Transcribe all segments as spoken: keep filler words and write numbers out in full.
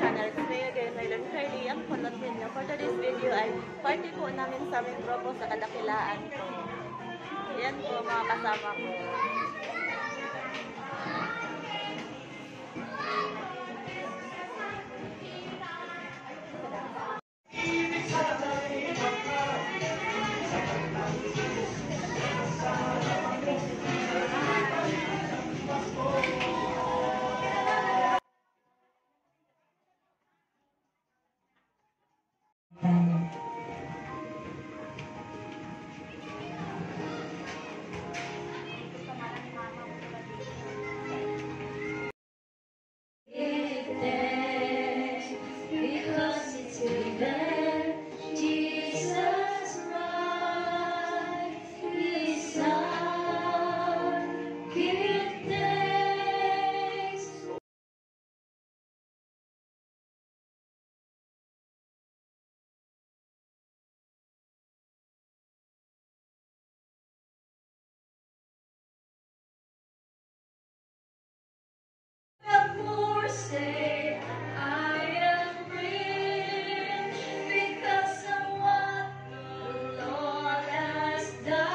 channel. Kung kayo kayo ngayon, Carly, ang punot ninyo. For today's video ay party po namin sa aming grupo sa Kadakilaan po. Yan po mga kasama ko. Say I am rich because of what the Lord has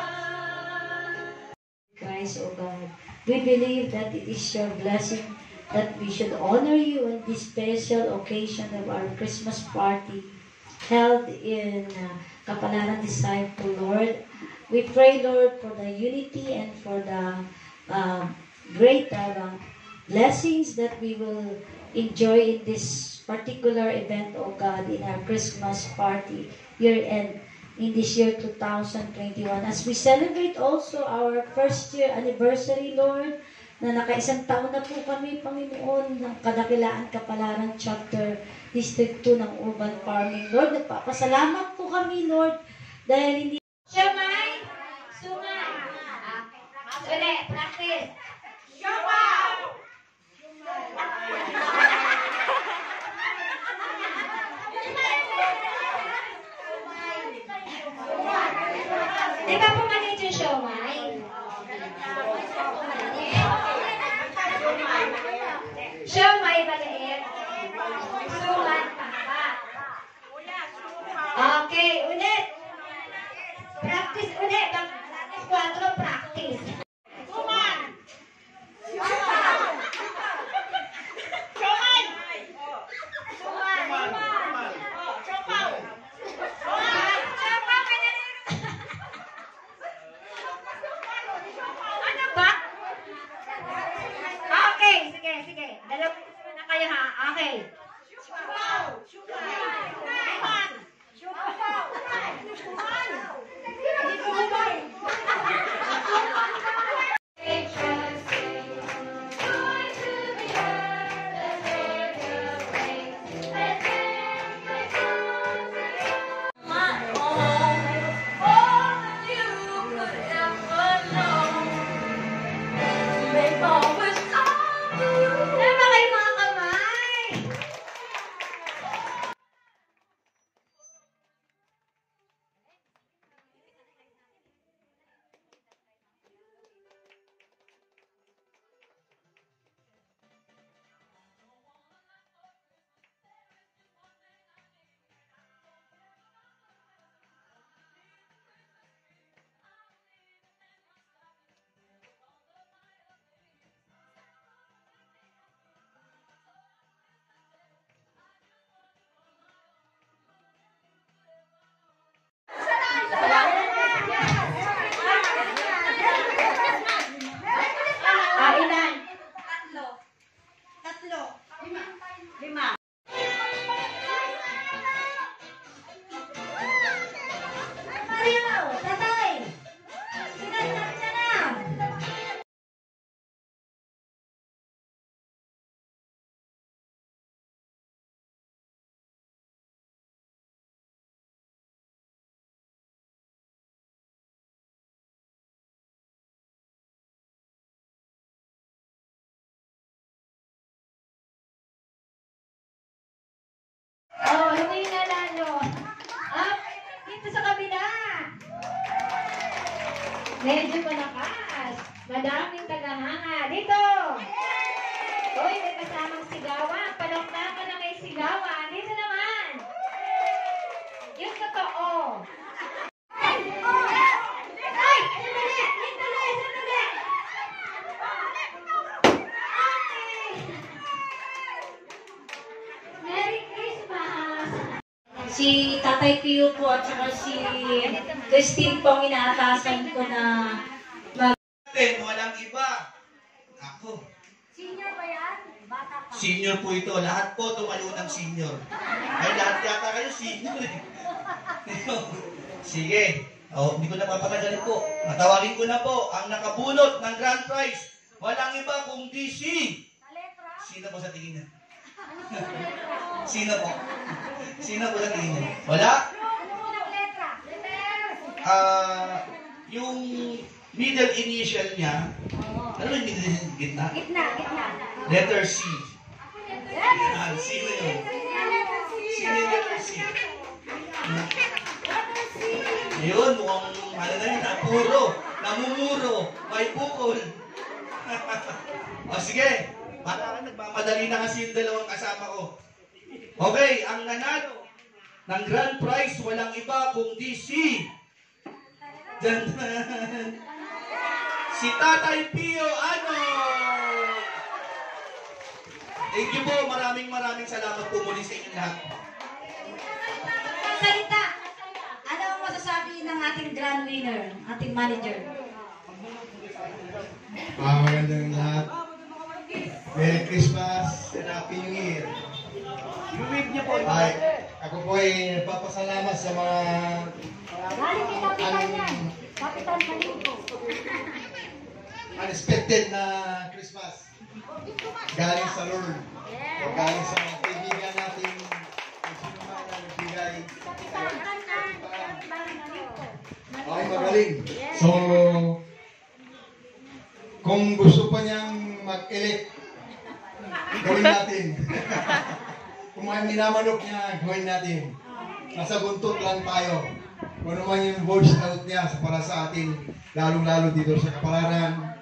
done. Christ, O God, we believe that it is your blessing that we should honor you on this special occasion of our Christmas party held in uh, Kapalaran Disciple, Lord. We pray, Lord, for the unity and for the uh, great uh, blessings that we will enjoy in this particular event, O God, in our Christmas party year end in this year two thousand twenty-one. As we celebrate also our first year anniversary, Lord, na nakaisang taon na po kami, Panginoon, ng Kadakilaan Kapalaran Chapter District two ng Urban Farming. Lord, nagpapasalamat po kami, Lord, dahil hindi... Siyamay! Sumay! Ulit, practice! Siyamay! Di ba pumalit yung siomay? Siomay maliit. Suman papa. Okay, ulit. Practice ulit. Practice quattro, practice. Suman. Oh, hindi na lalo. Up, dito sa kabila. Medyo malakas. Madaming tagahanga. Dito. Uy, may kasamang sigawan. Palakpakan na may sigaw. si Tatay Pio po at saka si Christine po ang inaatasan ko na mag... Walang iba. Ako. Senior ba yan? Bata pa. Senior po ito. Lahat po tumalo ng senior. Ay, lahat yata kayo senior eh. Sige. Oh, hindi ko na papagalit po. Natawagin ko na po ang nakabunot ng grand prize. Walang iba kundi si... Sino po sa tingin niya? Sino po? Sino po sa tingin niya? Wala? Ah, yung middle initial niya, ano yung middle initial? Gitna? Gitna, gitna. Letter C. Ah, sino yun? Sino yung letter C? Ayun, mukhang ano na yun, napuro, namumuro, may bukol. O sige, parang nagmamadali na kasi yung dalawang kasama ko. Okay, ang nanalo ng grand prize walang iba kundi si Dandan. Si Tatay Pio Ano. Thank you po, maraming maraming salamat po muli sa inyong lahat. Salita, ano ang masasabi ng ating grand winner, ating manager? Ah, magandang lahat. Merry Christmas and Happy New Year. Ay, ako po ay nagpapasalamat sa mga Galing kay Kapitan yan. Kapitan Maligo. unexpected na Christmas. Galing sa Lord. O galing sa mga kaibigan natin. Kung sino man ang nagbigay. Ay, magaling. So, kung gusto pa niyang mag-elect, gawin natin. Kung may minamanok niya, gawin natin. Nasa buntot lang tayo. Kung ano man yung voice note niya para sa atin, lalong-lalo dito sa Kapalaran,